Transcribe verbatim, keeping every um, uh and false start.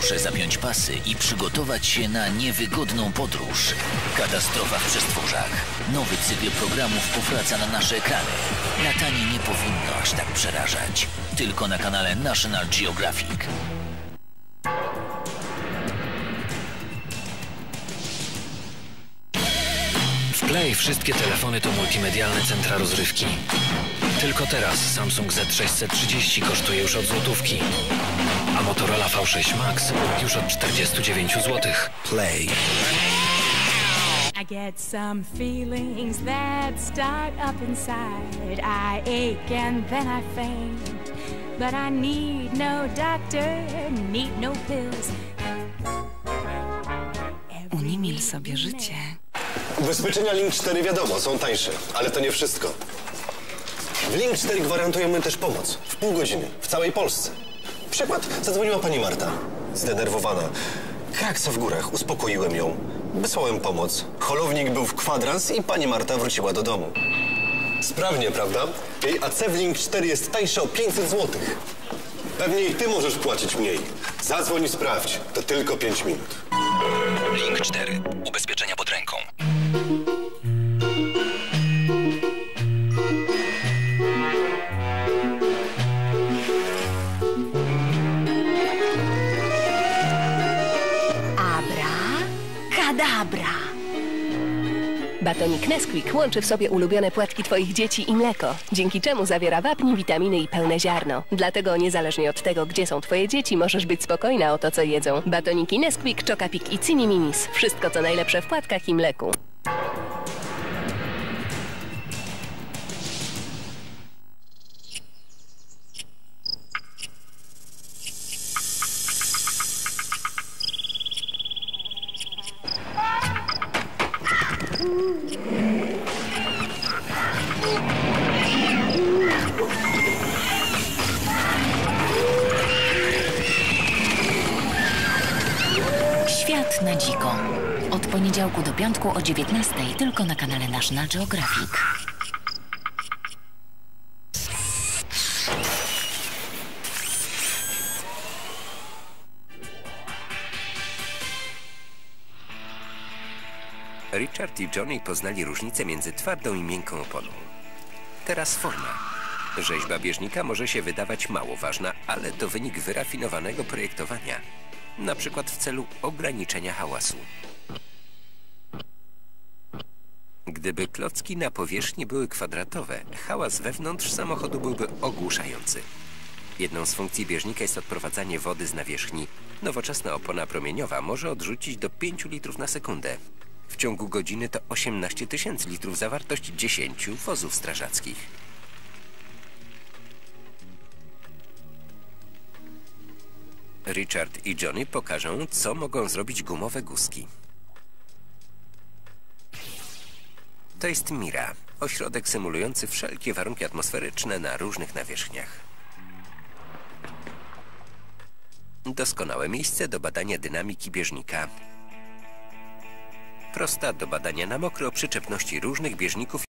Proszę zapiąć pasy i przygotować się na niewygodną podróż. Katastrofa w przestworzach. Nowy cykl programów powraca na nasze ekrany. Latanie nie powinno aż tak przerażać. Tylko na kanale National Geographic. Wklej wszystkie telefony to multimedialne centra rozrywki. Tylko teraz Samsung Z sześćset trzydzieści kosztuje już od złotówki, a Motorola V sześć Max już od czterdziestu dziewięciu złotych. Play. I get some feelings that start up inside. I ache and then I faint, but I need no doctor, need no pills. Unimil sobie życie. Ubezpieczenia Link cztery wiadomo, są tańsze, ale to nie wszystko. W Link cztery gwarantujemy też pomoc. W pół godziny, w całej Polsce. Przykład, zadzwoniła pani Marta. Zdenerwowana. Krak co w górach, uspokoiłem ją. Wysłałem pomoc. Holownik był w kwadrans i pani Marta wróciła do domu. Sprawnie, prawda? Jej A C w Link cztery jest tańsze o pięćset złotych. Pewnie i ty możesz płacić mniej. Zadzwoń i sprawdź. To tylko pięć minut. Link cztery. Ubezpieczenia pod ręką. Kadabra! Batonik Nesquik łączy w sobie ulubione płatki twoich dzieci i mleko, dzięki czemu zawiera wapń, witaminy i pełne ziarno. Dlatego niezależnie od tego, gdzie są twoje dzieci, możesz być spokojna o to, co jedzą. Batoniki Nesquik, Chocapik i Cini Minis. Wszystko, co najlepsze w płatkach i mleku. Świat na dziko. Od poniedziałku do piątku o dziewiętnastej tylko na kanale National Geographic. Richard i Johnny poznali różnicę między twardą i miękką oponą. Teraz forma. Rzeźba bieżnika może się wydawać mało ważna, ale to wynik wyrafinowanego projektowania. Na przykład w celu ograniczenia hałasu. Gdyby klocki na powierzchni były kwadratowe, hałas wewnątrz samochodu byłby ogłuszający. Jedną z funkcji bieżnika jest odprowadzanie wody z nawierzchni. Nowoczesna opona promieniowa może odrzucić do pięciu litrów na sekundę. W ciągu godziny to osiemnaście tysięcy litrów, zawartość dziesięciu wozów strażackich. Richard i Johnny pokażą, co mogą zrobić gumowe guzki. To jest Mira, ośrodek symulujący wszelkie warunki atmosferyczne na różnych nawierzchniach. Doskonałe miejsce do badania dynamiki bieżnika. Prosta do badania na mokro przyczepności różnych bieżników